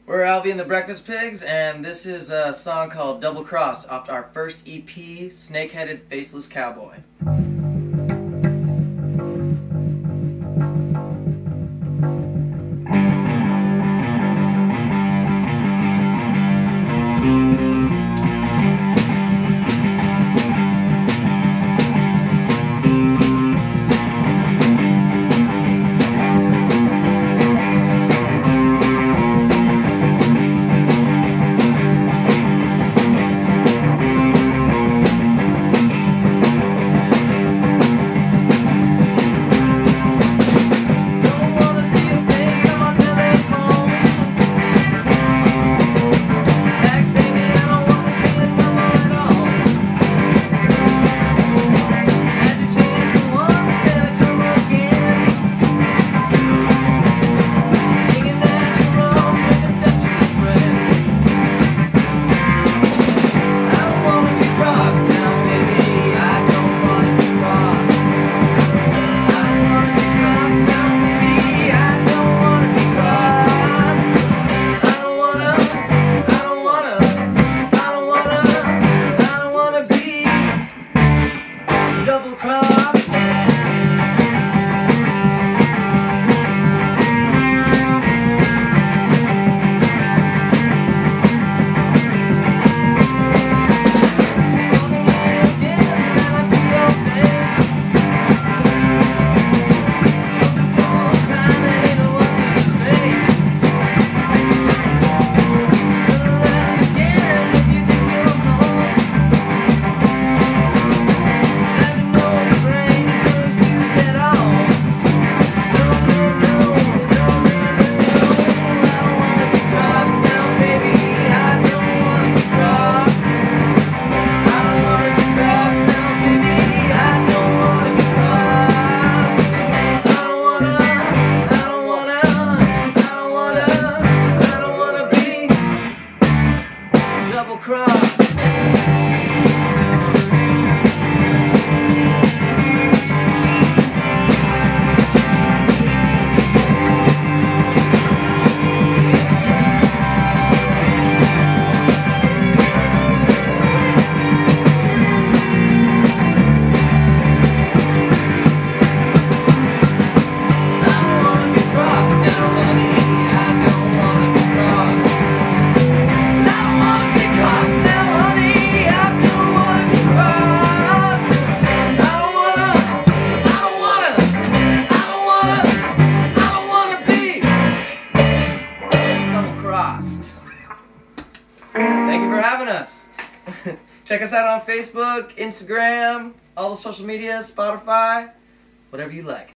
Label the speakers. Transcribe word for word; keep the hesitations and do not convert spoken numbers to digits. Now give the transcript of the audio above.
Speaker 1: We're Alvie and the Breakfast Pigs, and this is a song called Double Crossed off our first E P, Snake-Headed Faceless Cowboy. Double cross. Double cross. Thank you for having us. Check us out on Facebook, Instagram, all the social media, Spotify, whatever you like.